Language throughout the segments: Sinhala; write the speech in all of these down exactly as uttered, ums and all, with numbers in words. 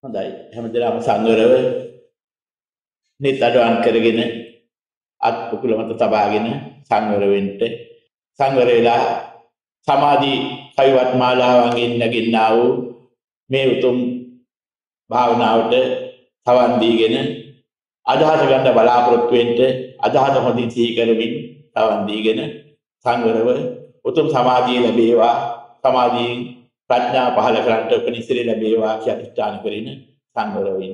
හොඳයි හැමදේම සංවරව නිතරම කරගෙන අත් කුකුල මත තබාගෙන සංවර වෙන්න සංවර වෙලා සමාධි කයිවත් මාලාවෙන් ඉන්නගින්නා වූ මේ උතුම් භාවනාවට තවන් දීගෙන අදහස ගන්න බලාපොරොත්තු වෙන්න අදහස හොඳින් සිහි කරමින් තවන් දීගෙන සංවරව උතුම් සමාධිය ලැබේවා සමාධියෙන් ප්‍රඥා පහළ කරන්ට උපනිශ්‍රේ ලැබේවා කියලා අධිෂ්ඨාන කරගෙන සංවර වෙන්න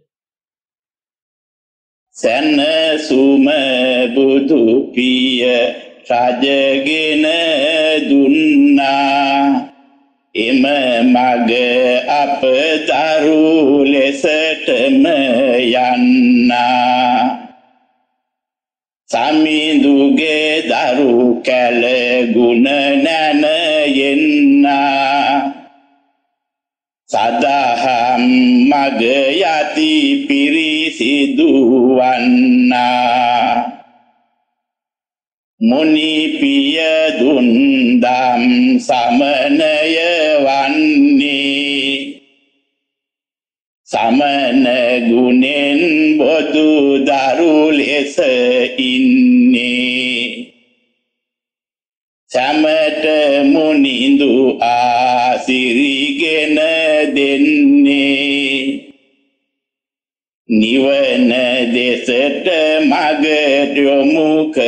සැනසුම බුදු පිය රජගෙන දුන්නා එම මග අප දරු ලෙසටම යන්නා සමිඳුගේ දරු කැල ගුණ නැන යෙන්නා සදහම් මග යති පිරිසිදු වන්නා මුනි පිය දුන්දම් සමනය වන්නේ සමන ගුණෙන් බොදු දරු ලෙස ඉන්නේ සමට මුනිඳු ආසිරිගෙන දෙන්නේ නිවන දෙසට මග යොමු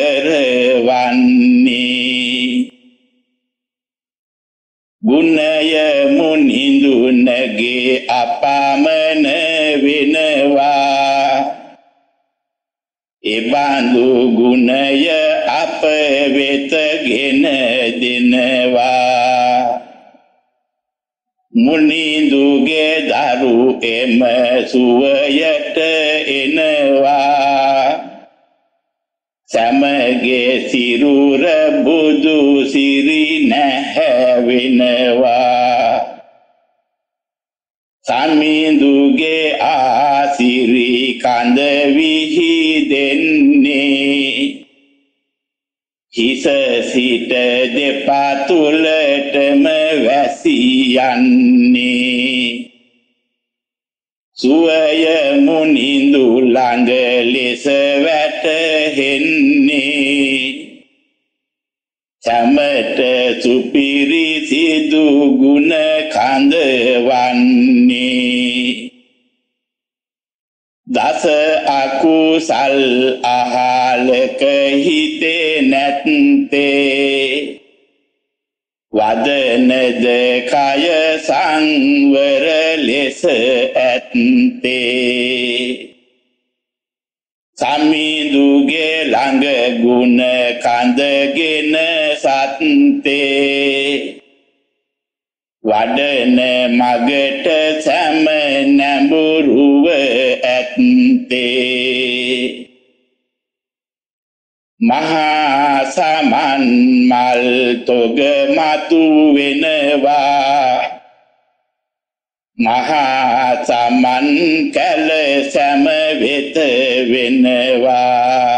කරවන්නේ ගුණය මුනිඳුනගේ අපාමන වෙනවා එබඳු ගුණය අප වෙතගෙන දෙනවා මුනිඳුගේ දරු එම සුවයට එනවා සමගේ සිරුර බුදු සිරි නැහැවෙනවා සමිඳුගේ ආසිරි කඳ විහිදෙන්නේ හිස සිට දෙපා තුලටම වැසි යන්නේ සුවය මුනිඳු ළඟ ලෙස වැටෙන්නේ සමට සුපිරි සිදු ගුණ කඳ වන්නේ දස අකුසල් අහලක හිතේ නැත්තේ වදනද කය සංවර ලෙස ඇත්තේ සමිඳුගේ ළඟ ගුණ කඳගෙන සත්තේ වඩන මගට සැම නැඹුරුව ඇත්තේ මහා සමන් මල් තොග මතු වෙනවා මහා සමන් කැල සැම වෙත වෙනවා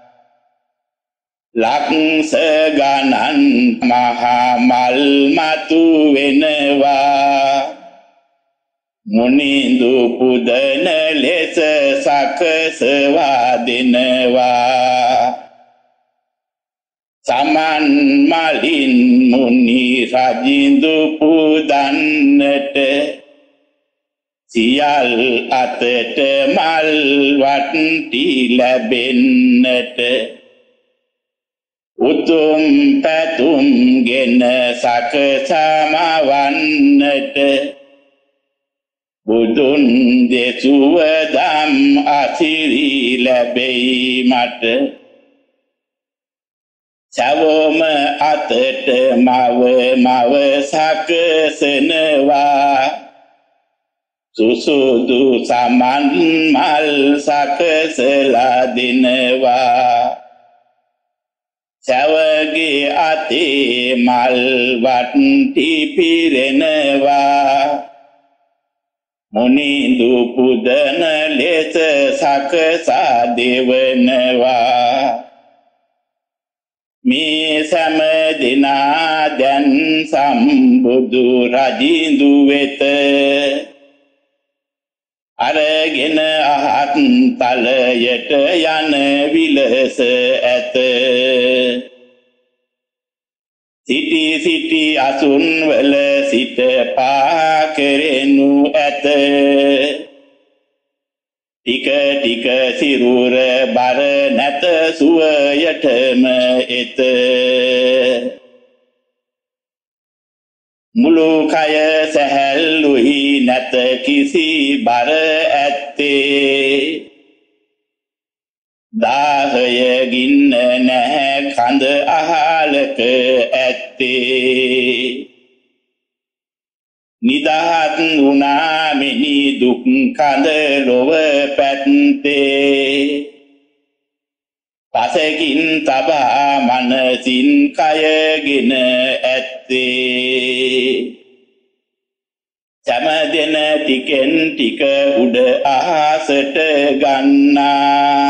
ලක්ෂ ගණන් මහා මල් මතු වෙනවා මුනිඳු පුදන ලෙස සකසවා දෙනවා සමන් මලින් මුනි රජින්දු පුදන්නට සියල් අතට මල් වට්ටි ලැබෙන්නට උතුම් පැතුම් ගෙන සකසමවන්නට බුදුන් දෙසුව දම් අසිරි ලැබෙයි මට සවම අතට මව මව සකසනවා සුසුදු සමන් මල් සකසලා දෙනවා සවගේ අතේ මල් වට්ටි පිරෙනවා මුනිඳු පුදන ලෙස සකසා දෙවනවා මේ සෑම දිනා දැන් සම්බුදු රජින්දු වෙත අරගෙන අහත් තලයට යන විලස ඇත සිටි සිටි අසුන් වල සිට පා කෙරෙනු ඇත ටික ටික සිරුර බර නැත සුවයටම එත මුළු කය සැහැල්ලුයි නැත කිසි බර ඇත්තේ දාහය ගින්න නැහැ කඳ අහලක ඇත්තේ නිදහත් වුණා මිනි දුක් කඳ ලොව පැත්තේ පසකින් තබා මනසින් කයගෙන ඇත්තේ සමදෙන ටිකෙන් ටික උඩ අහසට ගන්නා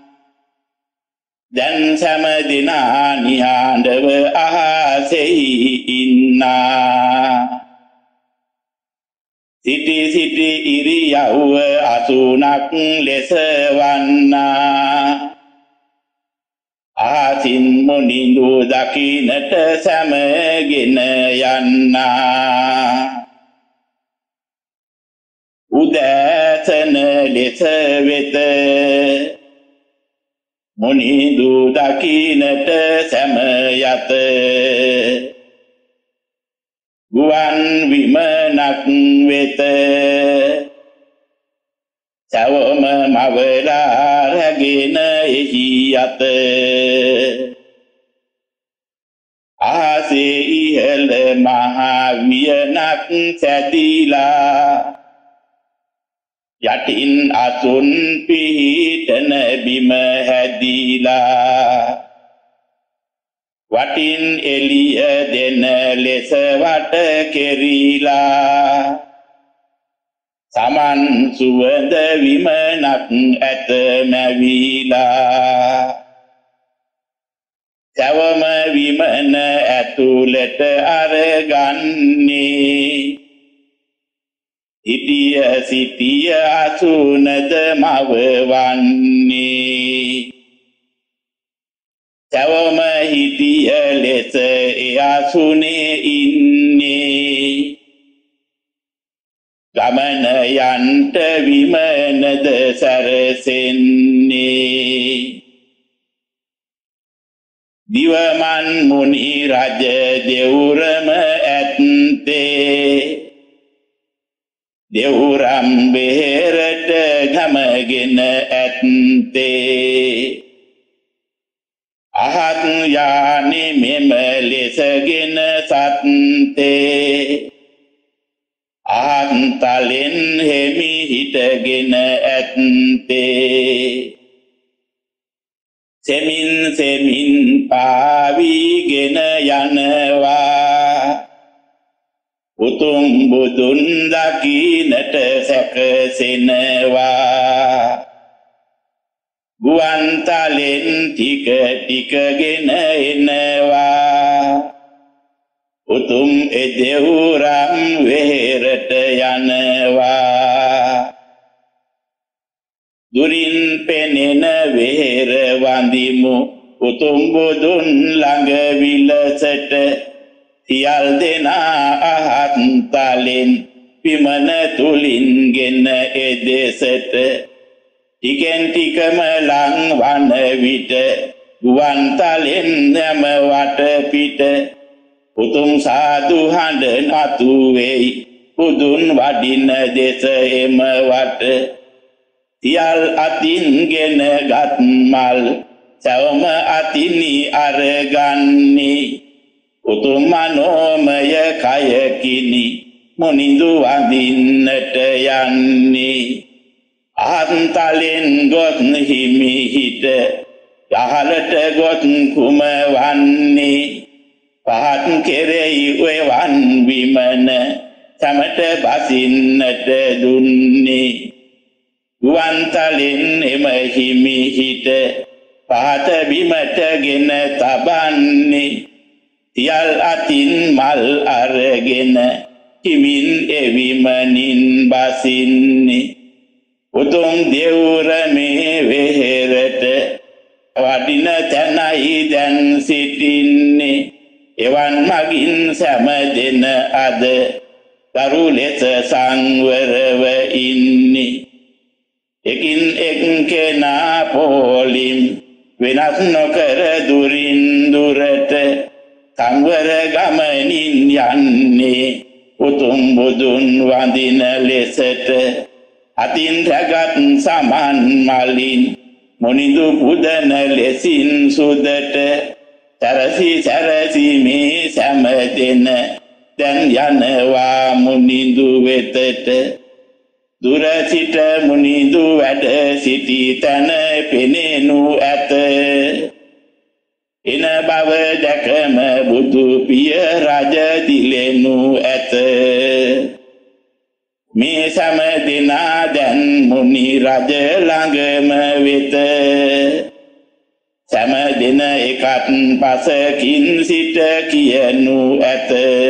දැන් සමදිනා නිහඬව අහසෙහි ඉන්නා සිටි සිටි ඉරියව්ව අසුනක් ලෙස වන්නා ආසින් මොනිඳු දකින්නට සමගෙන යන්නා උදෑසන ලෙස වෙත මොනිඳු දකින්නට සම යත ගුවන් විමනක් වෙත සවම මවලා රැගෙන එහි යත ආසේ ඉහළ මහා වියනක් සැදිලා යටින් අසුන් පිහිටන බිම හැදිලා වටින් එළිය දෙන ලෙස වට කෙරිලා සමන් සුවඳ විමනක් ඇත මැවිලා සවම විමන ඇතුළට අරගන්නේ හිටිය සිටිය අසුනද මවවන්නේ සවම හිටිය ලෙස ඒ අසුනේ ඉන්නේ ගමන යන්ට විමනද සැරසෙන්නේ දිවමන් මුනි රජ දෙවුරම ඇත්තේ දෙවුරම් බෙහෙරට ගමගෙන ඇත්තේ අහත් යානි මෙම ලෙසගෙන සත්තේ අහන්තලෙන් හෙමි හිටගෙන ඇත්තේ සෙමින් සෙමින් පාවිගෙන යනවා උතුම් බුදුන් දකින්නට සැකසෙනවා ගුවන්තලෙන් ටික ටිකගෙන එනවා උතුම් එදෙවුරම් වෙහෙරට යනවා දුරින් පෙනෙන වෙහෙර වඳිමු උතුම් බුදුන් ළඟ විලසට සියල් දෙනා අහත් තලෙන් විමන තුලින්ගෙන එදෙසට ටිකෙන් ටිකම ලං වන විට ගුවන් තලෙන් යම වට පිට උතුම් සාදු හඬ නතු වෙයි බුදුන් වඩින දෙස එම වට සියල් අතින්ගෙන ගත් මල් සවම අතිනි අරගන්නේ උතුම් මනෝමය කයකිනි මොනිඳු වඳින්නට යන්නේ අහන්තලෙන් ගොත් හිමි හිට යහලට ගොත් කුම වන්නේ පහත් කෙරෙහි ඔයවන් විමන සමට බසින්නට දුන්නේ ගුවන්තලෙන් එම හිමි හිට පහත බිමටගෙන තබන්නේ සියල් අතින් මල් අරගෙන හිමින් එවිමනින් බසින්නේ උතුම් දෙවුර මේ වෙහෙරට වඩින තැනයි දැන් සිටින්නේ එවන් මගින් සෑම දෙන අද දරු ලෙස සංවරව ඉන්නේ එකින් එක් කෙනා පොලිම් වෙනස් නොකර දුරින් දුරට සංවර ගමනින් යන්නේ උතුම් බුදුන් වඳින ලෙසට අතින් රැගත් සමන් මලින් මොනිදු පුදන ලෙසින් සුදට සැරසි සැරසි මේ සෑම දෙන දැන් යනවා මුනිදු වෙතට දුර සිට මුනිදු වැඩ සිටි තැන පෙනෙනු ඇත එන බව දැකම බුදු පිය රජ දිලෙනු ඇත මේ සෑම දෙනා දැන් මුනි රජ ළඟම වෙත සෑම දින එකත් පසකින් සිට කියනු ඇත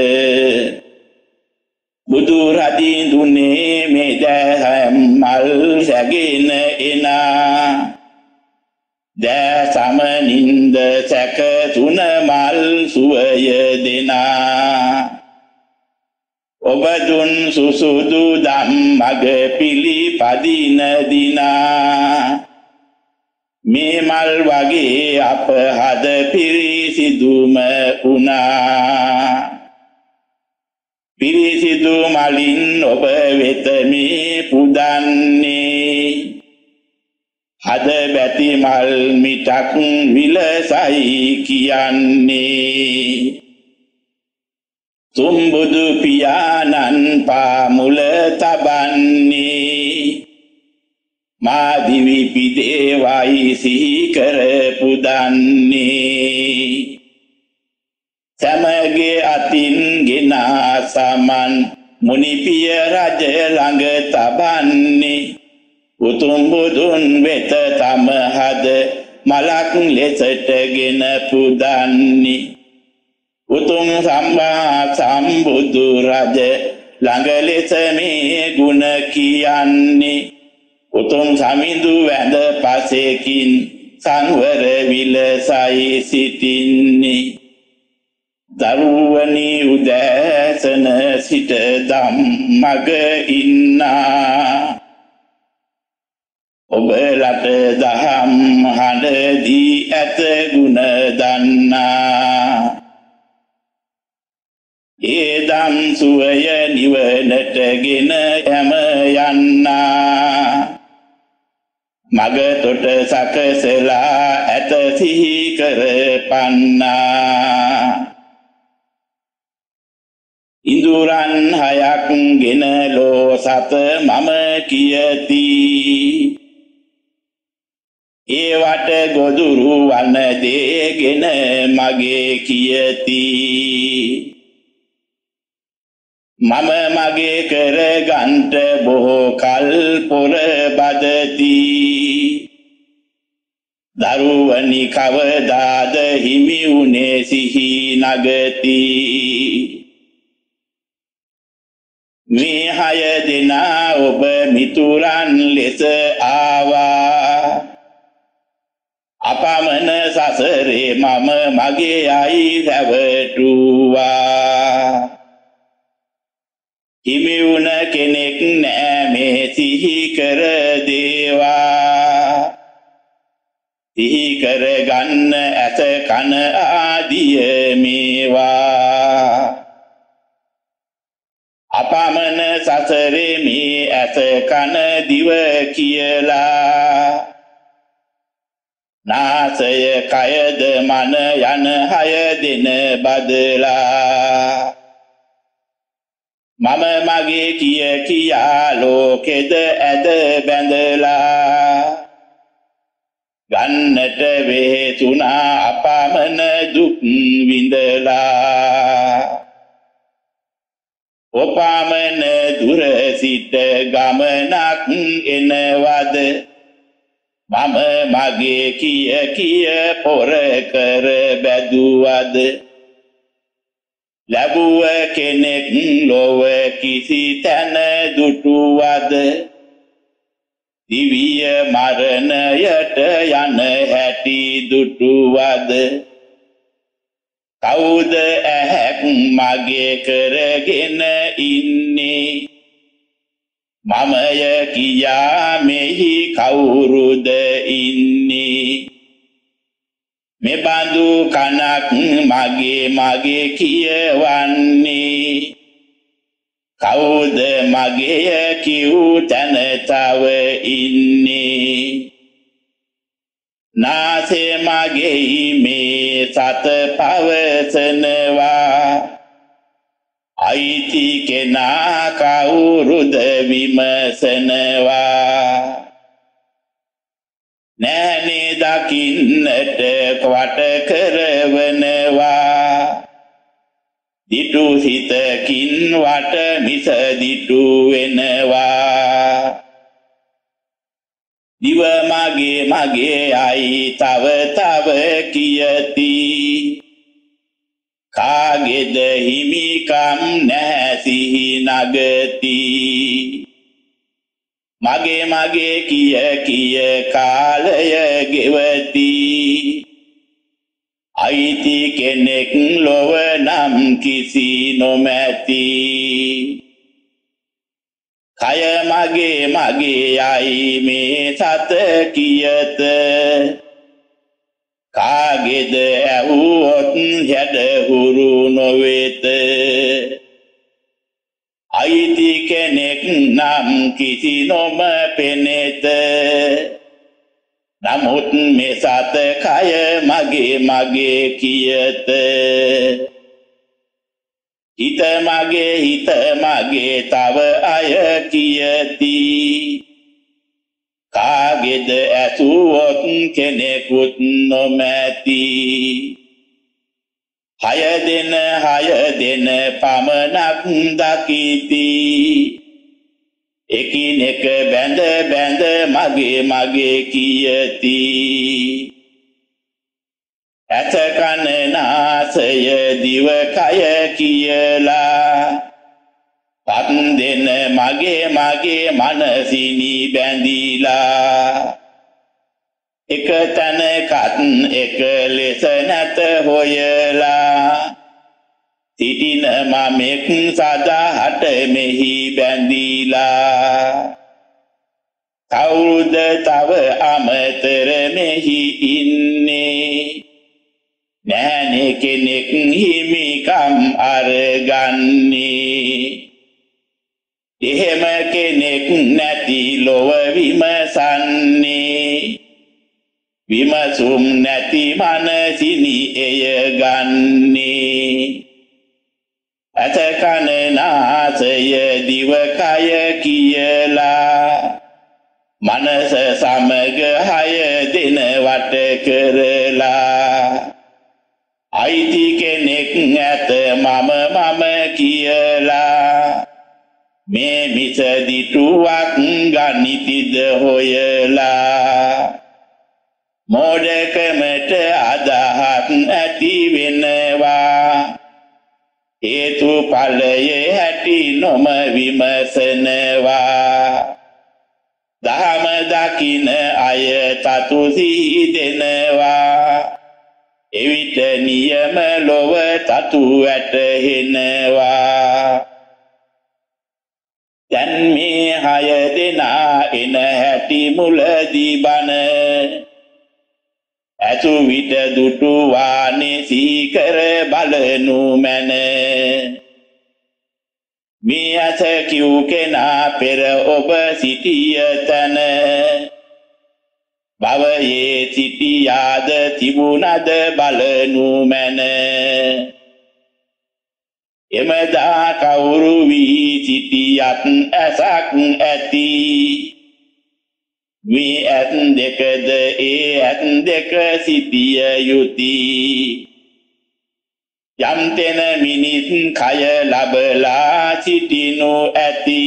බුදු රදිඳුනේ මේ දැහැම් මල් සැගෙන එනා දැ සමනින්ද සැක තුන මල් සුවය දෙනා ඔබ දුන් සුසුදු දම් මග පිළිපදින දිනා මේ මල් වගේ අප හද පිරිසිදුම වුණා පිරිසිදු මලින් ඔබ වෙත මේ පුදන්නේ හද බැති මල් මිටක් විලසයි කියන්නේ තුම්බුදු පියාණන් පාමුල තබන්නේ මා දිවි පිදේවයි සිහි කර පුදන්නේ සමගේ අතින් ගෙනා සමන් මුනිපිය රජ ළඟ තබන්නේ උතුම් බුදුන් වෙත තම හද මලක් ලෙසටගෙන පුදන්නේ උතුම් සම්මා සම්බුදු රජ ළඟ ලෙස මේ ගුණ කියන්නේ උතුම් සමිඳු වැඳ පසෙකින් සංවර විලසයි සිටින්නේ දරුවනි උදෑසන සිට දම් මග ඉන්නා ඔබලට දහම් හඬ දී ඇත ගුණ දන්නා ඒ දම් සුවය නිවනටගෙන යම යන්නා මග තොට සකසලා ඇත සිහි කරපන්නා ඉඳුරන් හයක් ගෙන ලෝ සත මම කියති ඒවට ගොදුරු වන දේගෙන මගේ කියති මම මගේ කර ගන්ට බොහෝ කල් පොර බදති දරුවනි කවදාද හිමි උනේ සිහි නගති මේ හය දෙනා ඔබ මිතුරන් ලෙස ආවා අපමණ සසරේ මම මගේ අයි රැවටුවා හිමි වුණ කෙනෙක් නෑ මේ සිහි කර දේවා සිහි කර ගන්න ඇස කන ආදිය මේවා අපමණ සසරේ මේ ඇස කන දිව කියලා නාසය කයද මන යන හය දෙන බදලා මම මගේ කිය කියා ලෝකෙද ඇද බැඳලා ගන්නට වේතුනා අපමණ දුක් විඳලා ඔපමණ දුර සිට ගමනක් එනවද මම මගේ කිය කිය පොර කර බැදුවද ලැබුව කෙනෙක් ලොව කිසි තැන දුටුවද දිවිය මරණයට යන හැටි දුටුවද කවුද ඇහැක් මගේ කරගෙන ඉන්නේ මමය කියා මෙහි කවුරුද ඉන්නේ මෙබඳු කනක් මගේ මගේ කියවන්නේ කවුද මගේ කිව් තැන තව ඉන්නේ නාසේ මගේ මේ සත පවසනවා අයිති කෙනා කවුරුද විමසනවා නෑනේ දකින්නට කොට කරවනවා දිටු හිතකින් වට මිස දිටු වෙනවා දිව මගේ මගේ අයි තව තව කියති කාගේද හිමිකම් නැසිහි නගති මගේ මගේ කිය කිය කාලය ගෙවති අයිති කෙනෙක් ලොව නම් කිසි නොමැති කය මගේ මගේ අයි මේ සත කියත කාගේද ඇහුවොත් යඩ හුරු නොවේත අයිති කෙනෙක් නම් කිසි නොම පෙනෙත නමුත් මේ සත කය මගේ මගේ කියත හිත මගේ හිත මගේ තව අය කියති කාගේද ඇසුවොත් කෙනෙකුත් නොමැති හය දෙන හය දෙන පමණක් දකිති එකිනෙක බැඳ බැඳ මගේ මගේ කියති ඇස කන නාසය දිව කය කියලා පත් දෙන මගේ මගේ මනසිනි බැඳිලා එක තැනකත් එක ලෙස නැත හොයලා සිටින මමෙක් සදාහට මෙහි බැඳිලා කවුරුද තව අමතර මෙහි ඉන්නේ නෑනේ කෙනෙක් හිමිකම් අරගන්නේ එහෙම කෙනෙක් නැති ලොව විමසන්නේ විමසුම් නැති මනසිනි එය ගන්නේ ඇස කන නාසය දිව කය කියලා මනස සමග හය දෙන වට කරලා අයිති කෙනෙක් ඇත මම මම කියලා මේ මිස දිටුවක් ගනිතිද හොයලා මෝඩකමට අදහස් ඇති වෙනවා හේතු ඵලයේ හැටි නොම විමසනවා දහම දකින අය තතු සිහි දෙනවා එවිට නියම ලොව තතු වැටහෙනවා දැන් මේ හය දෙනා එන හැටි මුලදී බන ඇතු විට දුටු වානේ සීකර බලනු මැන මේ අත කිව් කෙනා පෙර ඔබ සිටිය තන භවයේ සිටියාද තිබුණද බලනු මැන එමදා කවුරු වී සිටියත් ඇසක් ඇති මේ ඇත් දෙකද ඒ ඇත් දෙක සිටිය යුතුයි යම් තැන මිනිස් කය ලබලා සිටිනු ඇති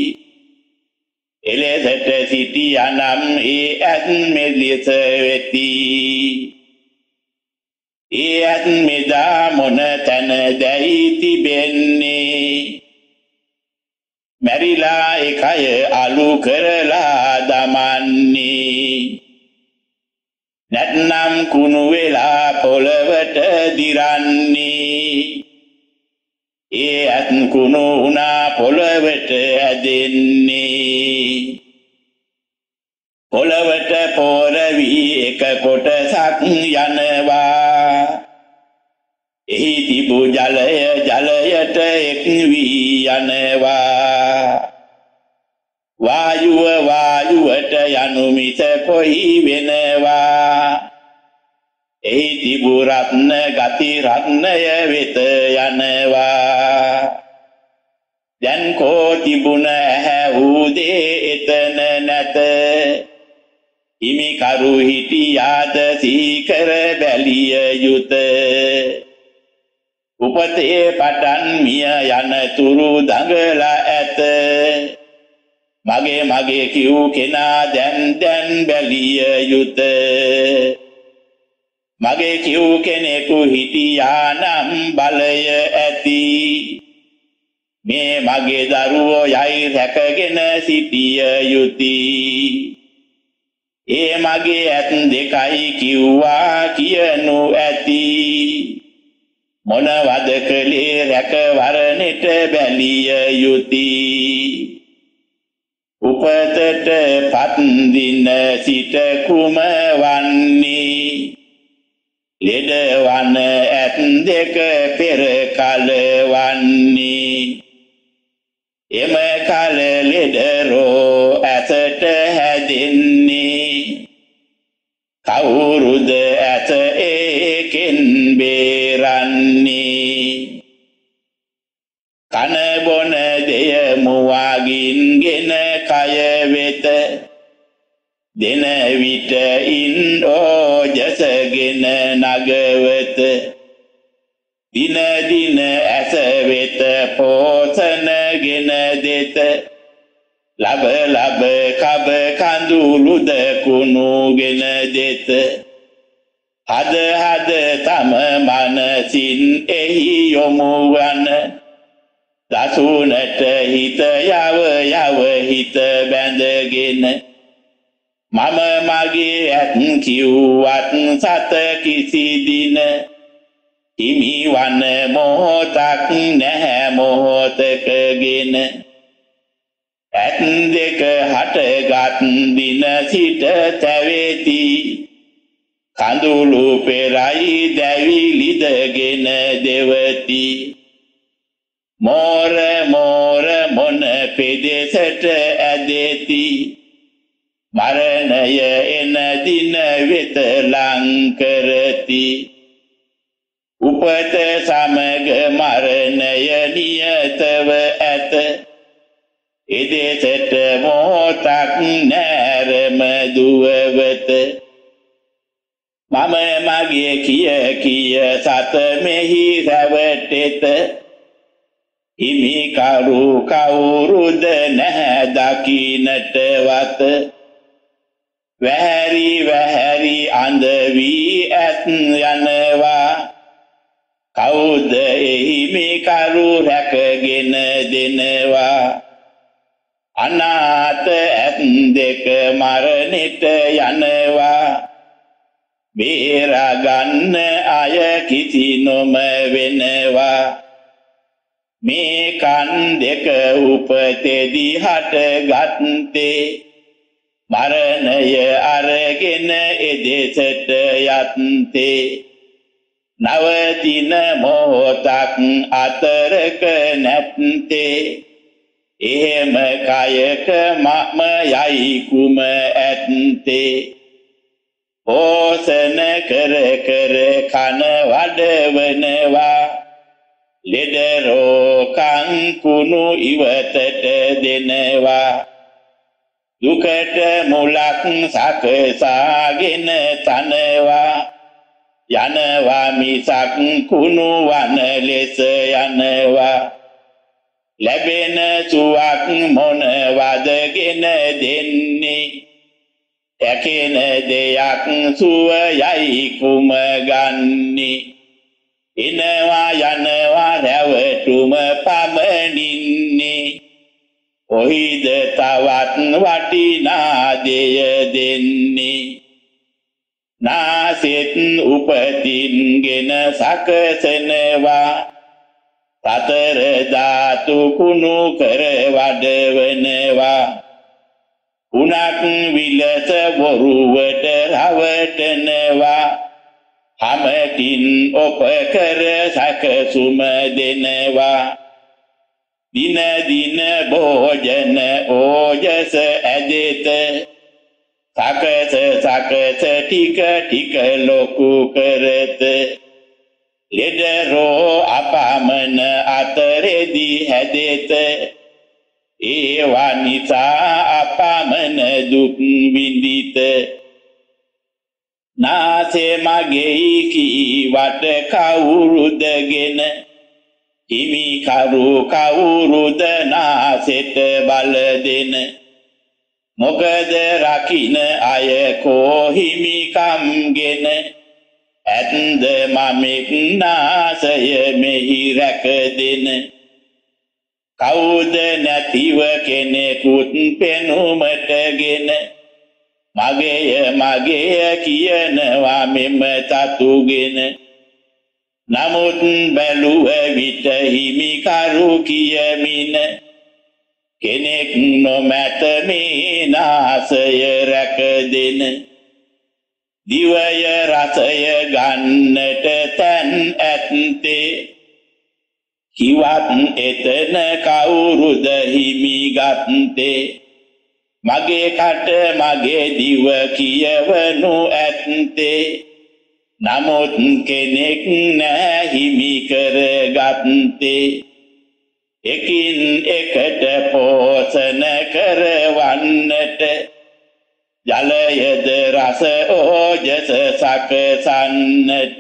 එලෙසට සිටියානම් ඒ ඇත් මෙලෙස වෙති ඒ ඇත් මෙදා මොන තැන දැයි තිබෙන්නේ මැරිලා එකය අලු කරලා දමන්නේ නැත්නම් කුණු වෙලා පොළවට දිරන්නේ ඒ අත් කුණු උනා පොළවට ඇදෙන්නේ පොළවට පොරවි එක කොටසක් යනවා එහි තිබු ජලය ජලයට එක් වී යනවා වායුව වායුවට යනු මිස කොයි වෙනවා එහි තිබු රත්න ගති රත්නය වෙත යනවා දැන් කෝ තිබුණ ඇහැ උදේ එතන නැත හිමි කරු හිටියාද සීකර බැලිය යුත උපතේ පටන් මිය යන තුරු දඟලා ඇත මගේ මගේ කිව් කෙනා දැන් දැන් බැලිය යුත මගේ කිව් කෙනෙකු හිටියා නම් බලය ඇති මේ මගේ දරුවෝ යයි රැකගෙන සිටිය යුතුය ඒ මගේ ඇත් දෙකයි කිව්වා කියනු ඇති මොනවද කලේ රැකවරණෙට බැලිය යුතුය උපතට පත් දින සිට කුම වන්නේ ලෙඩවන ඇත් දෙක පෙර කල වන්නේ එම කල ලෙඩරෝ ඇසට හැදෙන්නේ කවුරුද ඇස ඒකෙන් බේරන්නේ කන බොන දෙය මුවාගින්ගෙන කය වෙත දෙන විට ඉන් ඕජසගෙන නගවත දින දින ඇස වෙත පෝසනගෙන දෙත ලබ ලබ කබ කඳුළුද කුණුගෙන දෙත හද හද තම මනසින් එහි යොමු වන දසුනට හිත යව යව හිත බැඳගෙන මම මගේ ඇත් කිව්වත් සත කිසි දින හිමි වන මොහොතක් නැහැ මොහොතකගෙන ඇත් දෙක හටගත් දින සිට තැවෙති කඳුළු පෙරයි දැවිලිදගෙන දෙවති මෝර මෝර මොන පෙදෙසට ඇදෙති මරණය එන දින වෙත ලං කරති උපත සමග මරණය නියතව ඇත එදෙසට මොහොතක් නැරම දුවවත මම මගේ කිය කිය සත මෙහි රැවටෙත හිමි කරු කවුරුද නැහැ දකින්නට වත වැහැරි වැහැරි අඳ වී ඇත් යනවා කවුද එහිමි කරු රැකගෙන දෙනවා අනාත ඇත් දෙක මරණෙට යනවා බේරගන්න අය කිසි නොම වෙනවා මේ කන් දෙක උපතේදී හටගත්තේ මරණය අරගෙන එදෙසට යත්තේ නවතින මොහොතක් අතරක නැත්තේ එහෙම කයක මම යයි කුම ඇත්තේ පෝසන කර කර කන වඩවනවා ලෙඩ රෝකං කුණු ඉවතට දෙනවා දුකට මුලක් සකසාගෙන තනවා යනවා මිසක් කුණු වන ලෙස යනවා ලැබෙන සුවක් මොනවදගෙන දෙන්නේ ඇකෙන දෙයක් සුව යයි කුම ගන්නේ එනවා යනවා රැවටුම පමණින්නේ ඔහිද තවත් වටිනා දෙය දෙන්නේ නාසෙත් උපතින්ගෙන සකසනවා සතර ධාතු කුණු කර වඩවනවා උණක් විලස වරුවට රවටනවා හමකින් ඔප කර සකසුම දෙනවා දින දින භෝජන ඕජස ඇදෙත සකස සකස ටික ටික ලොකු කරත ලෙඩරෝ අපමණ අතරෙදී හැදෙත ඒවා නිසා අපමණ දුක් විඳිත නාසේ මගේ කීවට කවුරුදගෙන හිමි කරු කවුරුද නාසෙට බල දෙන මොකද රකින්න අය කෝ හිමිකම්ගෙන ඇත්ද මමෙක් නාසය මෙහි රැක දෙන කවුද නැතිව කෙනෙකුත් පෙනුමටගෙන මගේය මගේය කියනවා මෙම තතුගෙන නමුත් බැලුව විට හිමිකරු කියමින කෙනෙක් නොමැත මේ නාසය රැක දෙන දිවය රසය ගන්නට තැන් ඇත්තේ කිවත් එතන කවුරුද හිමි ගත්තේ මගේ කට මගේ දිව කියවනු ඇත්තේ නමුත් කෙනෙක් නැහැ හිමි කරගත්තේ එකින් එකට පෝෂණ කරවන්නට ජලයද රස ඕජස සකසන්නට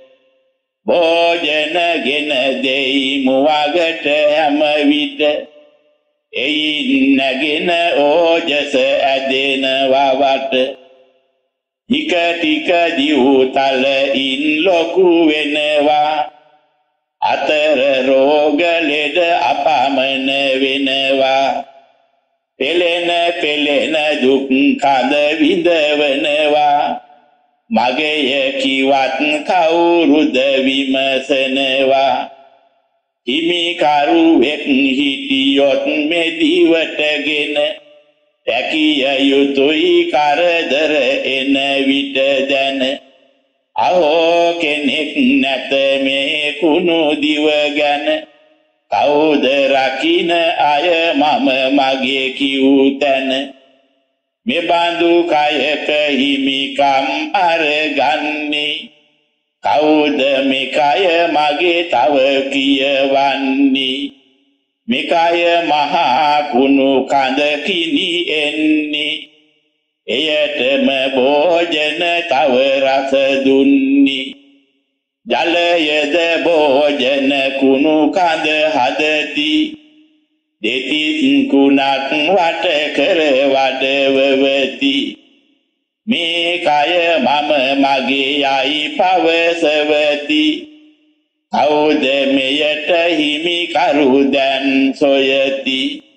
භෝජන ගෙන දෙයි මුවගට හැම විට එයින් නැගෙන ඕජස ඇදෙනවා වට ටික ටික දිවුතලින් ලොකු වෙනවා අතර රෝග ලෙඩ අපමණ වෙනවා පෙළෙන පෙළෙන දුක් කඳ විඳවනවා මගේය කිවත් කවුරුද විමසනවා හිමිකරුවෙක් හිටියොත් මෙදිවටගෙන තැකිය යුතුයි කරදර එන විට දැන අහෝ කෙනෙක් නැත මේ කුණු දිව ගැන කවුද රකින්න අය මම මගේ කිව් තැන මෙබඳු කයක හිමිකම් අරගන්නේ කවුද මේ කය මගේ තව කියවන්නේ මේ කය මහා කුණු කඳ කිනි එන්නේ එයටම භෝජන තව රස දුන්නේ ජලයද භෝජන කුණු කඳ හදති දෙතිස් කුණක් වට කර වඩවවති මේ කය මම මගේ යයි පවසවති කවුද මෙයට හිමි කරු දැන් සොයති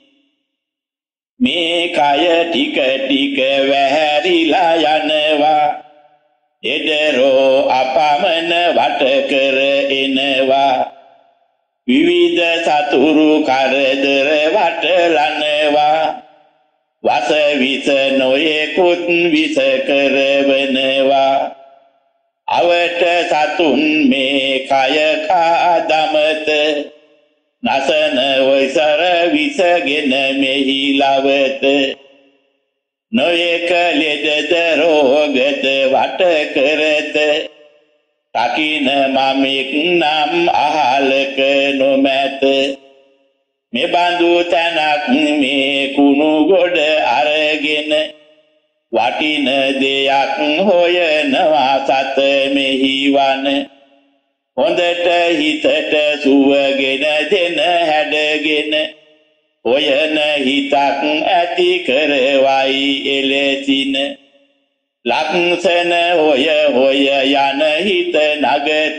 මේ කය ටික ටික වැහැරිලා යනවා එදරෝ අපමණ වට කර එනවා විවිධ සතුරු කරදර වටලනවා වස විස නොයෙකුත් විස කරවනවා අවට සතුන් මේ කය කාදමත නසන වසර විසගෙන මෙහි ලවත නොයෙක ලෙඩද රෝගද වට කරත තකින මමෙක් නම් අහලක නොමැත මෙබඳු තැනක් මේ කුණු ගොඩ අරගෙන වටින දෙයක් හොයනවා සත මෙහිවන හොඳට හිතට සුවගෙන දෙන හැඩගෙන හොයන හිතක් ඇති කරවයි එලෙසින ලක්ෂණ හොය හොය යන හිත නගත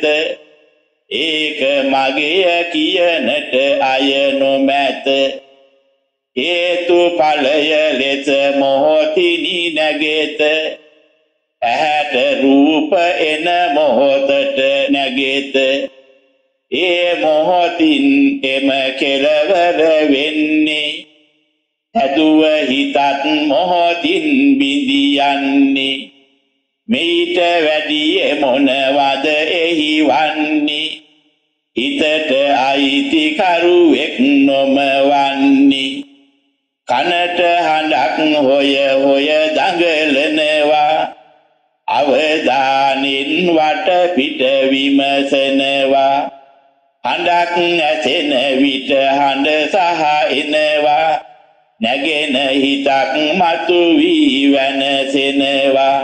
ඒක මගේ කියනට අය නොමැත හේතු ඵලය ලෙස මොහොතිනි නැගෙත ඇහැට රූප එන මොහොතට නැගෙත ඒ මොහොතින් එම කෙලවර වෙන්නේ හැදුව හිතත් මොහොතින් බිඳි යන්නේ මෙයිට වැඩිය මොනවද එහි වන්නේ හිතට අයිති කරුවෙක් නොම වන්නේ කනට හඬක් හොය හොය දඟලනවා අවදානින් වට පිට විමසනවා හඬක් ඇසෙන විට හඬ සහ එනවා නැගෙන හිතක් මතු වී වෙනසෙනවා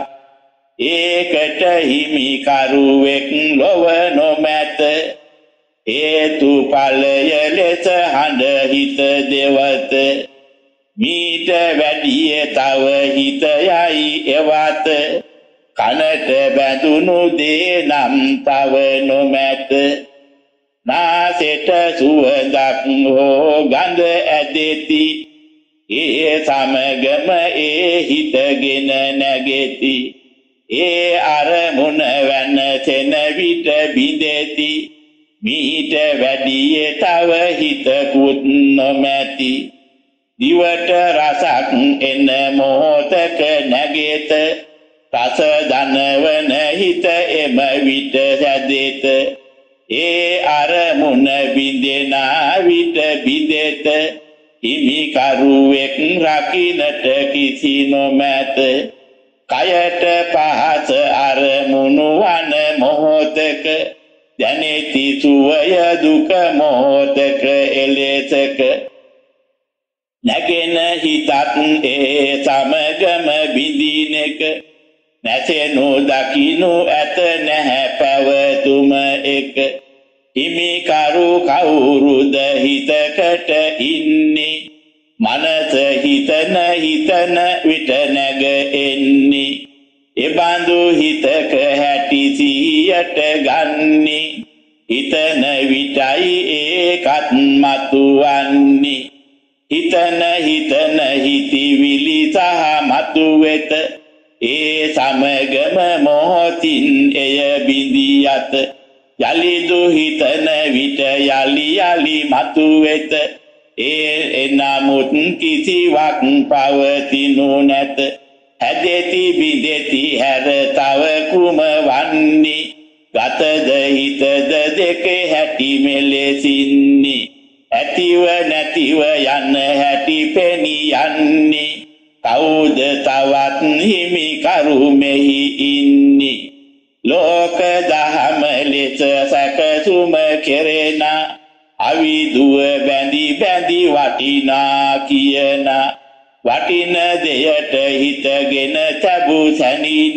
ඒකට හිමි කරුවෙක් ලොව නොමැත හේතු ඵලය ලෙස හඬ හිත දෙවත මීට වැඩිය තව හිත යයි එවත කනට බැඳුණු දේ නම් තව නොමැත නාසයට සුවඳක් හෝ ගඳ ඇදෙති ඒ සමගම ඒ හිතගෙන නැගෙති ඒ අරමුණ වෙනසෙන විට බිඳෙති මීට වැඩිය තව හිතකුත් නොමැති දිවට රසක් එන මොහොතක නැගෙත රස දනවන හිත එම විට සැදෙත ඒ අරමුණ බිඳෙනා විට බිඳෙත හිමි කරුවෙක් රකින්නට කිසි නොමැත කයට පහස අරමුණු වන මොහොතක දැනෙති සුවය දුක මොහොතක එලෙසක නැගෙන හිතත් ඒ සමගම බිඳිනක නැසෙනු දකින්නු ඇත නැහැ පැවතුම එක හිමි කරු කවුරුද හිතකට ඉන්නේ මනස හිතන හිතන විට නැග එන්නේ එබඳු හිතක හැටි සිහියට ගන්නේ හිතන විටයි ඒකත් මතුවන්නේ හිතන හිතන හිතවිලි සහ මතු වෙත ඒ සමගම මොහොතින් එය බිඳියත යලිදු හිතන විට යලි යලි මතු වෙත ඒ එනමුත් කිසිවක් පවතිනු නැත හැදෙති බිඳෙති හැර තව කුම වන්නේ ගතද හිතද දෙක හැටි මෙලෙසින්නේ ඇතිව නැතිව යන හැටි පෙනී යන්නේ කවුද තවත් හිමි කරු මෙහි ඉන්නේ ලෝක දහම ලෙස සැකසුම කෙරෙන අවිදුව බැඳි බැඳි වටිනා කියන වටින දෙයට හිතගෙන තබු සැනින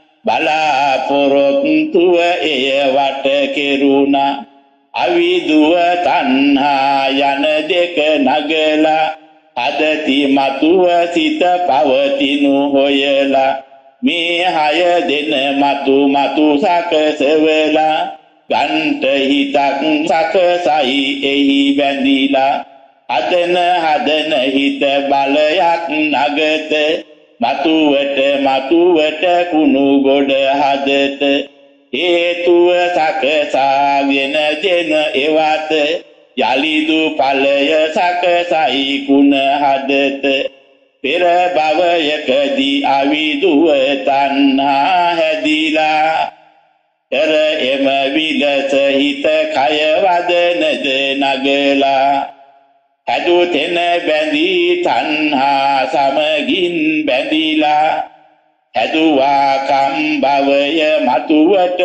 බලාපොරොත්තුව එය වට කෙරුණා අවිදුව තණ්හා යන දෙක නගලා අදති මතුව සිත පවතිනු හොයලා මේ හය දෙන මතු මතු සකසවලා ගන්ට හිතක් සකසයි එහි බැඳිලා අදන හදන හිත බලයක් නගත මතුවට මතුවට කුණු ගොඩ හදත හේතුව සකසාගෙන දෙන එවත යලිදු ඵලය සකසයි කුණ හදත පෙර භවයකදී අවිදුව තණ්හා හැදිලා කර එම විලස හිත කය වදනද නගලා හැදුතෙන බැඳී තණ්හා සමගින් බැඳිලා හැදුවා කම් භවය මතුවට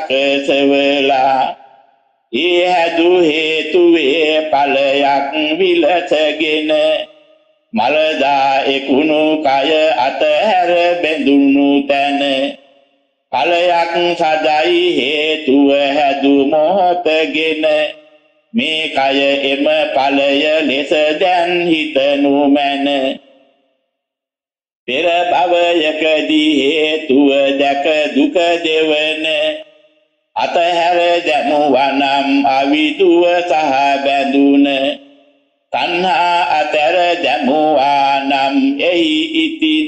සකසවලා ඒ හැදු හේතුවේ ඵලයක් විලසගෙන මලදා එකුණු කය අතහැර බැඳුණු තැන ඵලයක් සදයි හේතුව හැදු මොහොතගෙන මේ කය එම ඵලය ලෙස දැන් හිතනු මැන පෙර භවයකදී හේතුව දැක දුක දෙවන අතහැර දැමුවනම් අවිදුව සහ බැඳුන තණ්හා අතර දැමුවා නම් එහි ඉතින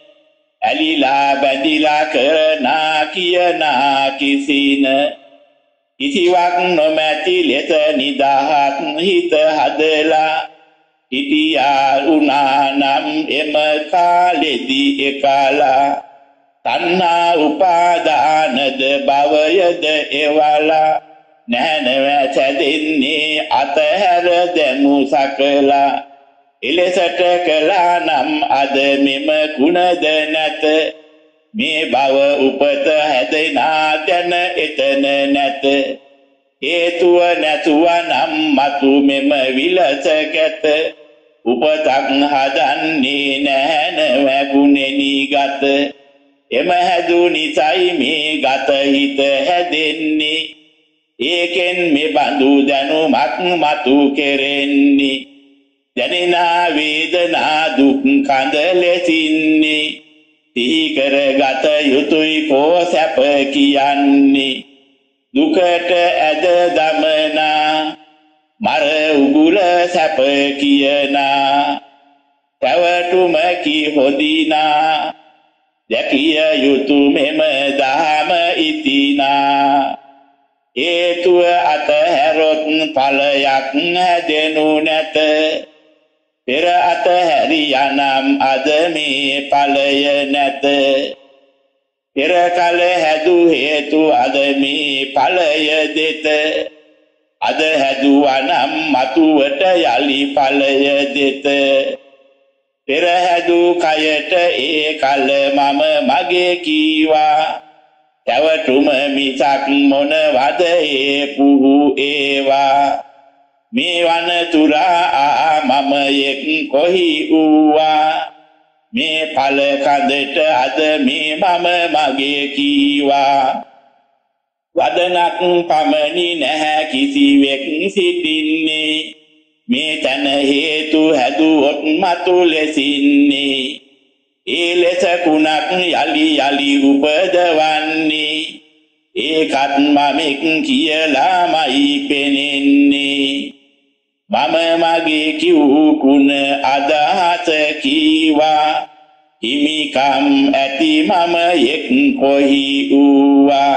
ඇලිලා බැඳිලා කරනා කියනා කිසින කිසිවක් නොමැති ලෙස නිදහත් හිත හදලා හිටියා උනා නම් එම කාලෙදී එකලා තණ්හා උපාදානද භවයද එවලා නැනව සැදෙන්නේ අතහැර දැමු සකලා එලෙසට කළා නම් අද මෙම ගුණද නැත මේ භව උපත හැදෙනා දැන එතන නැත හේතුව නැතුව නම් මතු මෙම විලස කැත උපතක් හදන්නේ නැහැන වැගුණෙනි ගත එම හැදුනිසයි මේ ගත හිත හැදෙන්නේ ඒකෙන් මේ බඳු දැනුමක් මතු කෙරෙන්නේ දැනෙනා වේදනා දුක් කඳ ලෙසින්නේ සිහි කරගත යුතුයි කෝ සැප කියන්නේ දුකට ඇද දමනා මර උගුල සැප කියනා පැවතුම කි හොදිනා දැකිය යුතු මෙම දහම ඉතිනා හේතුව අතහැරොත් ඵලයක් හැදෙනු නැත පෙර අතහැරියානම් අද මේ ඵලය නැත පෙර කල හැදු හේතු අද මේ ඵලය දෙත අද හැදුවානම් මතුවට යලි ඵලය දෙත පෙර හැදු කයට ඒ කල මම මගේ කීවා පැවතුම මිසක් මොනවද ඒ පුහු ඒවා මේ වනතුරා ආ මම යෙක් කොහි වූවා මේ ඵල කඳට අද මේ මම මගේ කීවා වදනක් පමණි නැහැ කිසිවෙක් සිටින්නේ මේ තන හේතු හැදුවොත් මතු ලෙසින්නේ ඒ ලෙස කුණක් යලි යලි උපදවන්නේ ඒකත් මමෙක් කියලාමයි පෙනෙන්නේ මම මගේ කිව් කුණ අදහස කීවා හිමිකම් ඇති මම යෙක් කොහි වූවා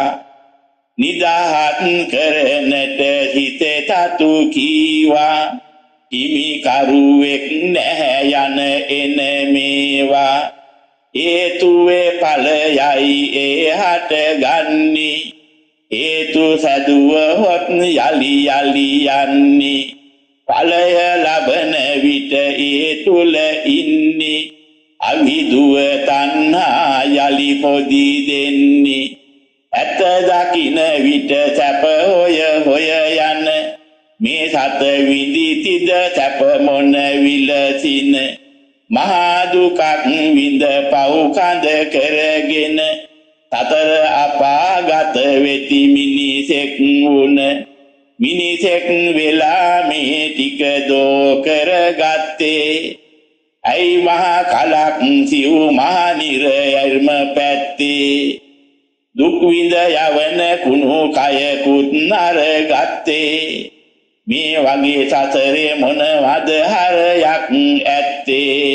නිදහත් කරනට හිත තතු කීවා හිමිකරුවෙක් නැහැ යන එන මේවා හේතුවේ ඵලයයි ඒ හට ගන්නේ හේතු සැදුව හොත් යලි යලි යන්නේ ඵලය ලබන විට ඒ තුල ඉන්නේ අවිදුව තණ්හා යලි පොදි දෙන්නේ ඇත දකින විට සැප හොය හොය යන මේ සත විඳිතිද සැප මොන විලසින මහා දුකක් විඳ පව් කඳ කරගෙන සතර අපාගත වෙති මිනිසෙක් වුණ මිනිසෙක් වෙලා මේ ටික දෝ කරගත්තේ ඇයි මහා කලක් සිව් මහා නිරයල්ම පැත්තේ දුක් විඳ යවන කුණු කයකුත් නරගත්තේ මේ වගේ සසරේ මොනවද හරයක් ඇත්තේ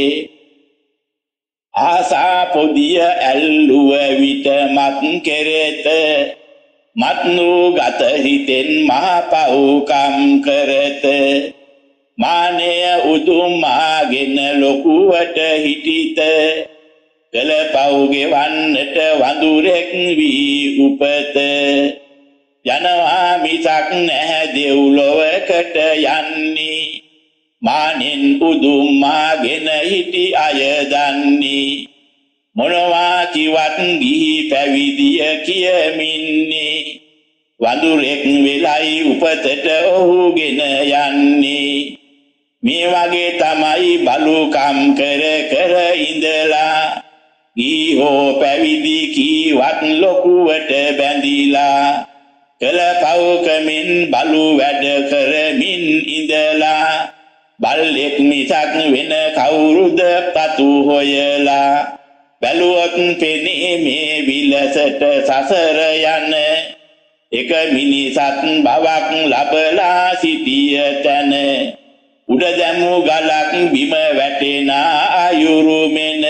ආසා පොදිය ඇල්ලුව විට මත් කෙරෙත මත් නුගත හිතෙන් මහ පව්කම් කරත මානය උදුමාගෙන ලොකුවට හිටිත කළ පව් ගෙවන්නට වඳුරෙක් වී උපත යනවා මිසක් නැහැ දෙව්ලොවකට යන්නේ මානෙන් උදුමාගෙන හිටි අය දන්නේ මොනවා කිවත් ගිහි පැවිදිය කියමින්නේ වඳුරෙක් වෙලයි උපතට ඔහුගෙන යන්නේ මේ වගේ තමයි බලුකම් කර කර ඉඳලා ගිහෝ පැවිදි කීවත් ලොකුවට බැඳිලා කළ පව්කමින් බලු වැඩ කරමින් ඉඳලා බල්ලෙක් මිසක් වෙන කවුරුද පතු හොයලා බැලුවොත් පෙනේ මේ විලසට සසර යන එක මිනිසත් බවක් ලබලා සිටිය තැන උඩ දැමූ ගලක් බිම වැටෙන අයුරු මෙන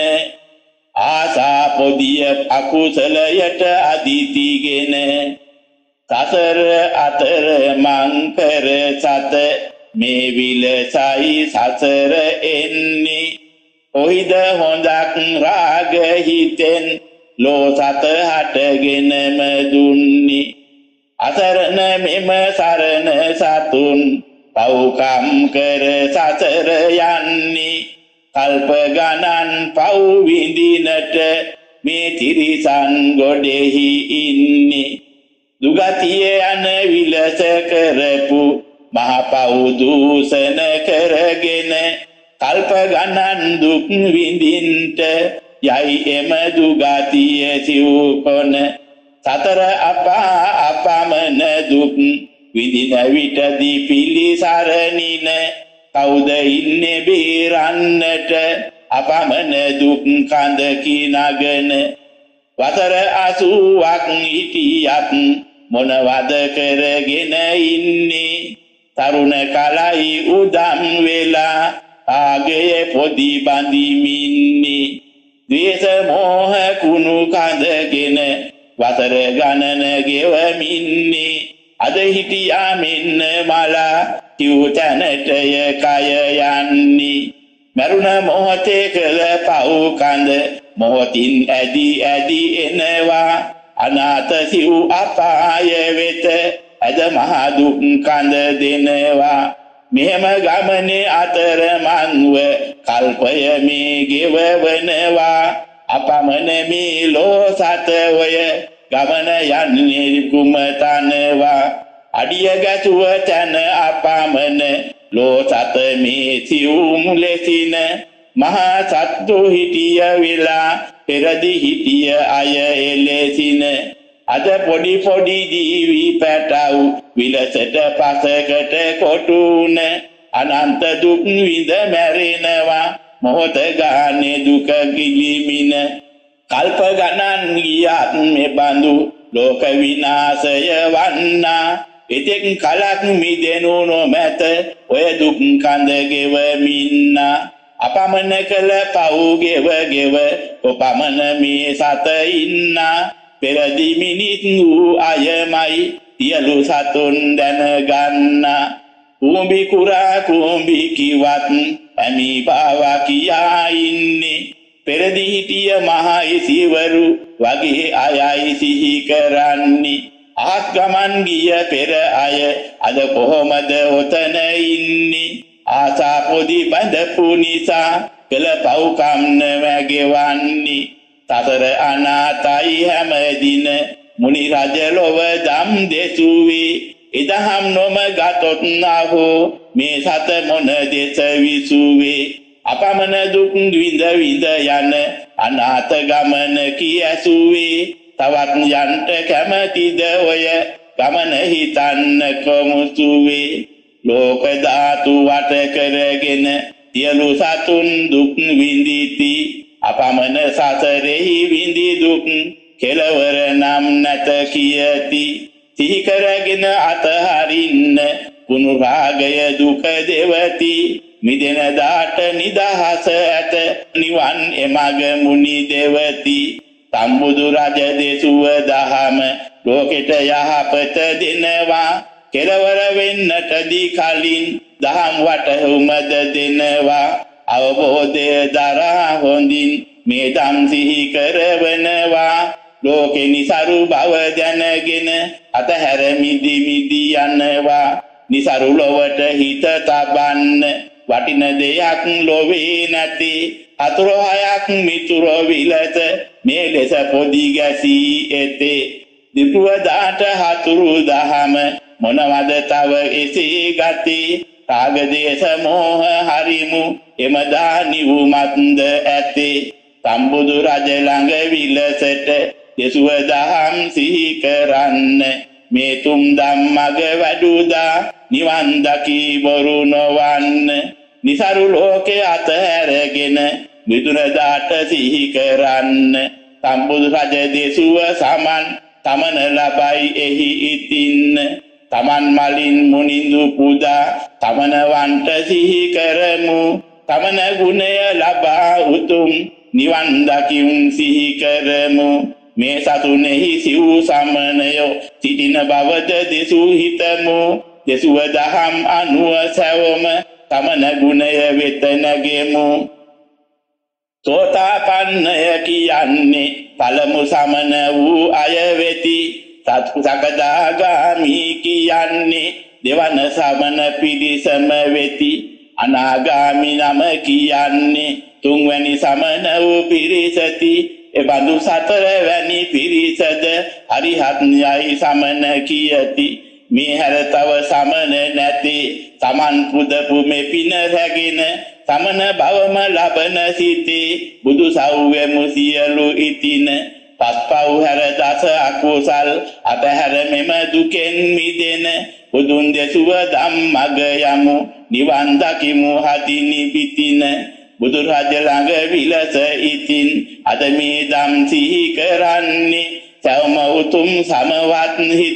ආසා පොදිය අකුසලයට අදිතිගෙන සසර අතර මංකර සත මේ විලසයි සසර එන්නේ ඔහිද හොඳක් රාග හිතෙන් ලෝ සත හටගෙනම දුන්නේ අසරණ මෙම සරණ සතුන් පව්කම් කර සසර යන්නේ කල්ප ගණන් පව් විඳිනට මේ තිරිසන් ගොඩෙහි ඉන්නේ දුගතිය යන විලස කරපු මහ පව් දූෂණ කරගෙන කල්ප ගණන් දුක් විඳින්ට යයි එම දුගතිය සිව් කොන සතර අපා අපමණ දුක් විඳින විටදී පිළිසරණින කවුද ඉන්නේ බේරන්නට අපමණ දුක් කඳ කිනගෙන වසර අසූවක් හිටියත් මොනවද කරගෙන ඉන්නේ තරුණ කලයි උදම් වෙලා ආගේ පොදි බඳිමින්නේ ද්වේෂ මෝහ කුණු කඳගෙන වසර ගණන ගෙවමින්නේ අද හිටියා මෙන්න මලා තිව්තැනටය කය යන්නේ මරුණ මොහොතේ කළ පව් කඳ මොහොතින් ඇදි ඇදි එනවා අනාථ සිව් අපාය වෙත අද මහ දුක් කඳ දෙනවා මෙහෙම ගමනේ අතර මන්ව කල්පය මේ ගෙවවනවා අපමණ මේ ලෝ සත ඔය ගමන යන්නේ කුමතනවා අඩිය ගැසුව තන අපමණ ලෝ සත මේ සිවුම් ලෙසින මහා සත්තු හිටිය විලා පෙරදි හිටිය අය එලෙසින අද පොඩි පොඩි දීවි පැටව් විලසට පසකට කොටුන අනන්ත දුක් විඳ මැරෙනවා මොහොත ගානේ දුක කිලිමින කල්ප ගණන් ගියත් මේ බඳු ලෝක විනාශය වන්නා එතෙක් කලක් මිදෙනු නොමැත ඔය දුක් කඳ ගෙවමින්න අපමණ කළ පව් ගෙව ගෙව ඔපමණ මේ සත ඉන්න පෙරදි මිනිත් වූ අයමයි සියලු සතුන් දැනගන්න කුඹි කුරා කුඹි කිවත් ඇමි බාවා කියා ඉන්නේ පෙරදි හිටිය මහා ඉසිවරු වගේ අයයි සිහි කරන්නේ ආත් ගමන් ගිය පෙර අය අද කොහොමද ඔතන ඉන්නේ ආසා පොදි බඳපු නිසා කළ පව්කම් නැගෙවන්නේ සසර අනාතයි හැමදින මුනි රජ ලොව දම් දෙසුවේ ඉදහම් නොම ගතොත් නහෝ මේ සත මොන දෙස විසුවේ අපමණ දුක් විඳ විඳ යන අනාත ගමන කියසුවේ තවත් යන්ට කැමැතිද ඔය ගමන හිතන්න කොමුසුවේ ලෝක ධාතු වට කරගෙන සියලු සතුන් දුක් විඳිති අපමණ සසරෙහි විඳි දුක් කෙලවර නම් නැත කියති සිහි කරගෙන අතහරින්න කුණු රාගය දුක දෙවති මිදෙන දාට නිදහස ඇත නිවන් එමග මුනි දෙවති සම්බුදු රජ දෙසුව දහම ලෝකෙට යහපත දෙනවා කෙලවර වෙන්නට දී කලින් දහම් වටහුමද දෙනවා අවබෝධය දරා හොඳින් මේ ධම් සිහි කරවනවා ලෝකෙ නිසරු බව දැනගෙන අතහැර මිදි මිදි යනවා නිසරු ලොවට හිත තබන්න වටින දෙයක් ලොවේ නැති අතුරු හයක් මිතුරු විලස මේ ලෙස පොදි ගැසී එතේ දිපුව දාට හතුරු දහම මොනවද තව එසේ ගති රාග දේශ මෝහ හරිමු එමදා නිවුමත්ද ඇතේ සම්බුදු රජ ළඟ විලසට දෙසුව දහම් සිහි කරන්න මේ තුම් ධම්මග වැඩුදා නිවන් දකි බොරු නොවන්න නිසරු ලෝකේ අතහැරගෙන මිදුන දාට සිහි කරන්න සම්බුදු රජ දෙසුව සමන් තමන ලබයි එහි ඉතින්න තමන් මලින් මුනිඳු පුදා තමනවන්ට සිහි කරමු තමන ගුණය ලබා උතුම් නිවන් දකින් සිහි කරමු මේ සතුනේහි සිව් සමනයෝ සිටින බවද දෙසු හිතමු දෙසුව දහම් අනුව සැවම තමන ගුණය වෙත නැගෙමු සෝතාපන්නය කියන්නේ පළමු සමන වූ අය වෙති සකදාගාමි කියන්නේ දෙවන සමන පිරිසම වෙති අනාගාමි නම කියන්නේ තුන්වැනි සමන වූ පිරිසති එබඳු සතරවැනි පිරිසද අරිහත් යයි සමන කියති මේ හැර තව සමන නැති තමන් පුදපු මේ පින රැගෙන සමන භවම ලබන සිටි බුදු සව්වෙමු සියලු ඉතින පස්පව් හැර දස අකුසල් අතහැර මෙම දුකෙන් මිදෙන බුදුන් දෙසුව ධම්මග යමු නිවන් දකිමු හදිනි පිටින බුදු රජ ළඟ විලස ඉතින් අද මේ ධම් සිහි කරන්නේ සවම උතුම් සමවත් හිත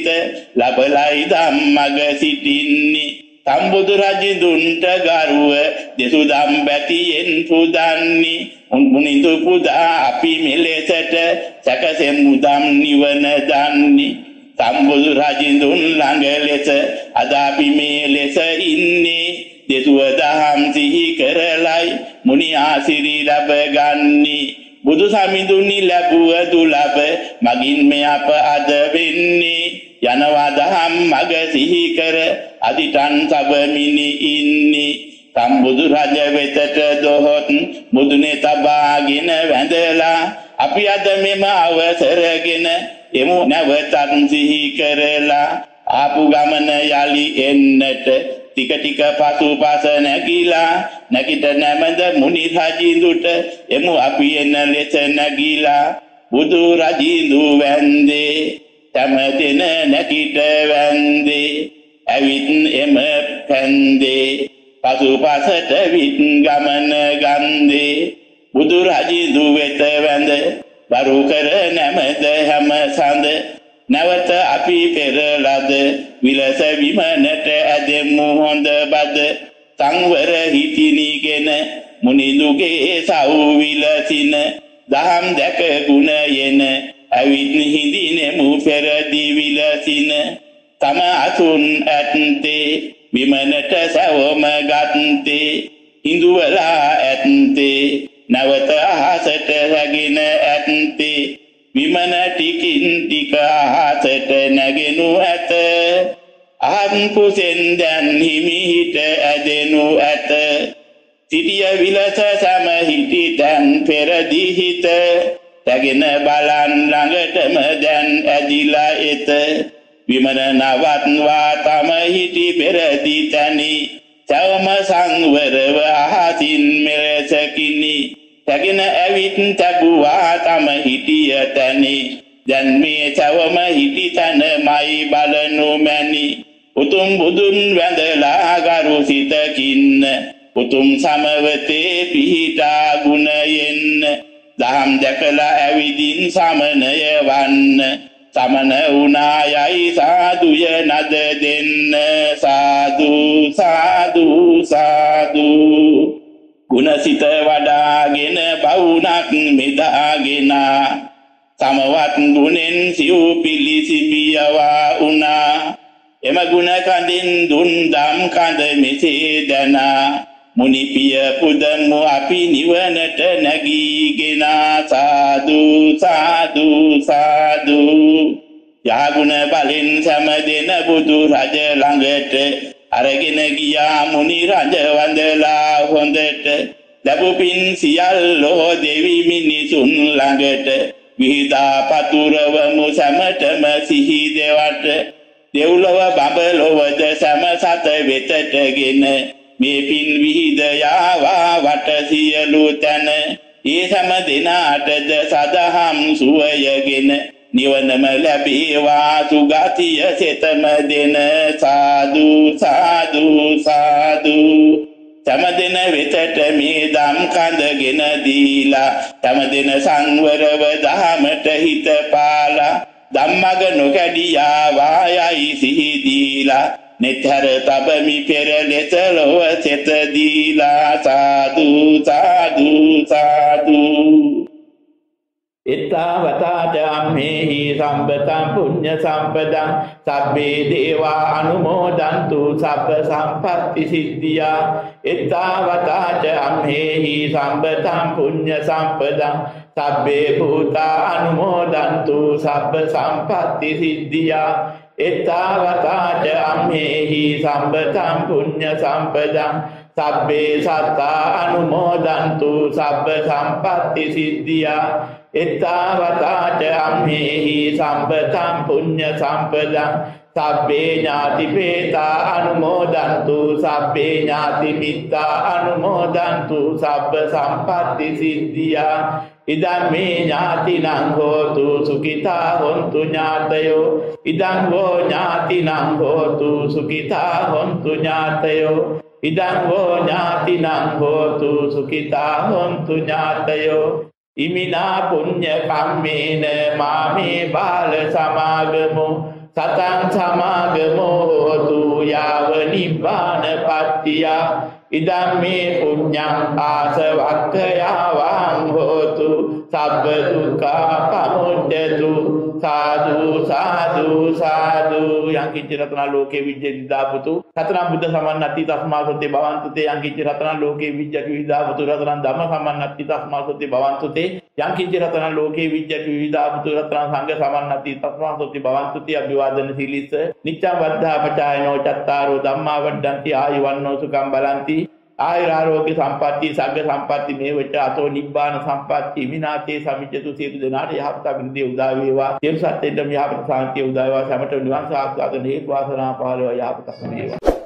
ලබලයි ධම්මග සිටින්නේ සම්බුදු රජුන්ට ගරුව දෙසු ධම් බැතියෙන් පුදන්නේ උන්මුනිඳු පුදා අපි මෙලෙසට සැකසෙමු ධම් නිවන දන්නේ සම්බුදු රජුන් ළඟ ලෙස අද අපි මේ ලෙස ඉන්නේ දෙසුව දහම් සිහි කරලයි මුනි ආසිරි ලැබ ගන්නේ බුදු සමිඳුනි ලැබුව දුලබ මගින් මේ අප අද වෙන්නේ යනවා දහම් මග සිහි කර අදිටන් සබමිනි ඉන්නේ සම්බුදු රජ වෙතට දොහොත් මුදුනේ තබාගෙන වැඳලා අපි අද මෙම අවසරගෙන එමු නැවතත් සිහි කරලා ආපු ගමන යලි එන්නට ටික ටික පසුපස නැගිලා නැගිට නැමද මුනි රජිඳුට එමු අපි එන ලෙස නැගිලා බුදු රජිඳු වැන්දේ තමදෙන නැගිට වැන්දේ ඇවිත් එම පැන්දේ පසුපසට විත් ගමන ගන්දේ බුදු රජිඳු වෙත වැඳ බරු කර නැමද හැම සඳ නැවත අපි පෙරලද විලස විමනට ඇදෙමු හොඳ බද සංවර හිතිනිගෙන මුනිදුගේ සව් විලසින දහම් දැක ගුණයෙන් ඇවිත් හිඳිනෙමු පෙරදි විලසින තම අසුන් ඇත්තේ විමනට සවම ගත්තේ හිඳුවලා ඇත්තේ නැවත අහසට රැගෙන ඇත්තේ විමන ටිකින් ටික අහසට නැගෙනු ඇත අහන් කුසෙන් දැන් හිමිහිට ඇදෙනු ඇත සිටිය විලස සම හිටි දැන් පෙරදි හිත රැගෙන බලන් ළඟටම දැන් ඇදිලා එත විමන නවත්වා තම හිටි පෙරදි තනි සවම සංවරව අහසින් මෙලෙසකිනි රැගෙන ඇවිත් තැබුවා තම හිටිය තැනි දැන් මේ සවම හිටි තැනමයි බලනු මැනි උතුම් බුදුන් වැඳලා ගරු සිතකින්න උතුම් සමවතේ පිහිටා ගුණයෙන් දහම් දැකලා ඇවිදින් සමනය වන්න සමන උනායයි සාදුය නද දෙන්න සාදු සාදු සාදු ගුණසිත වඩාගෙන බවුණක් මෙදාගෙන සමවත් ගුණෙන් සිව් පිලිසිබියවා උනා එම ගුණ කඳින් දුන් දම් කඳ මෙසේ දනා මුනිපිය පුදමු අපි නිවනට නැගීගෙන සාදු සාදු සාදු යාගුණ බලෙන් සමදෙන බුදු රජ ළඟට අරගෙන ගියා මුනි රජ වන්දලා හොඳට ලැබුපින් සියල්ලෝ දෙවි මිනිසුන් ළඟට විහිදා පතුරවමු සැමටම සිහි දෙවට දෙව්ලොව බඹලොවද සැම සත වෙතටගෙන මේ පින් විහිද යාවා වට සියලු තැන ඒ සැම දෙනාටද සදහම් සුවයගෙන නිවනම ලැබේවා සුගතිය සෙතම දෙන සාදු සාදු සාදු තමදෙන වෙතට මේ දම් කඳගෙන දීලා තමදෙන සංවරව දහමට හිත පාලා ධම්මග නොකඩියා වායයි සිහි දීලා නිතර තබමි පෙර ලෙස ලොව සෙත දීලා සාදු සාදු සාදු එත්තාවතාච අම්මේහි සම්පතං පුඤ්ඤ සම්පදං සබ්බේ දේවා අනුමෝදන්තු සබ්බ සම්පත්ති සිද්ධියා එත්තාවතාච අම්මේහි සම්පතං පුඤ්ඤ සම්පදං සබ්බේ භූතා අනුමෝදන්තු සබ්බ සම්පත්ති සිද්ධියා එත්තාවතාච අම්මේහි සම්පතං පුඤ්ඤ සම්පදං සබ්බේ සත්තා අනුමෝදන්තු සබ්බ සම්පත්ති සිද්ධියා එත්තාවතාච අම්මේහි සම්පතං පුඤ්ඤ සම්පදං සබ්බේ ඥාතිපේතා අනුමෝදන්තු සබ්බේ ඥාති මිත්තා අනුමෝදන්තු සබ්බ සම්පත්ති සිද්ධියා ඉදං මේ ඥාතිනං හෝතු සුඛිතා හොන්තු ඥාතයෝ ඉදං හෝ ඥාතිනං හෝතු සුඛිතා හොන්තු ඥාතයෝ ඉදං හෝ ඥාතිනං හෝතු සුඛිතා හොන්තු ඥාතයෝ ඉමිනා පුඤ්ඤ කම්මේන මාමේ බාල සමාගමෝ සතං සමාගමෝ හෝතු යාව නිබ්බාන පත්තියා ඉදං මේ පුඤ්ඤං ආසවක්ඛයාවං හෝතු සබ්බ දුක්ඛා පමුච්ඡතු සාදු සාදු සාදු යං කිච්ච රතන ලෝකේ විජ්ජති විදාපුතු සතරං බුද්ධ සමන්නත්ති තස්මා සොත්තේ භවන්තු තේ යං කිච්ච රතන ලෝකේ විජ්ජති විදාපුතු රතනං ධම්ම සමන්නත්ති තස්මා සොත්තේ භවන්තු තේ යං කිච්ච රතන ලෝකේ විජ්ජති විදාපුතු රතනං සංඝ සමන්නත්ති තස්මා සොත්තේ භවන්තු තේ අභිවාදන සීලිස නිච්ඡං වද්ධා පචායනෝ චත්තාරෝ ධම්මා වඩ්ඩಂತಿ ආයුවන්නෝ සුඛං බලಂತಿ ආයුරාෝග්‍ය සම්පatti සග්ග සම්පatti මේ වෙච්ච අතෝ නිබ්බාන සම්පatti විනාතේ සමිච්ඡතු සියලු දෙනාට යහපත අභිවෘද්ධිය උදා වේවා සියලු සත්ත්වෙන්ටම යහපත සාන්තිය උදා වේවා සමට නිවන් සාක්ෂාත් හේතු වාසනා පහළ වේවා යහපත වේවා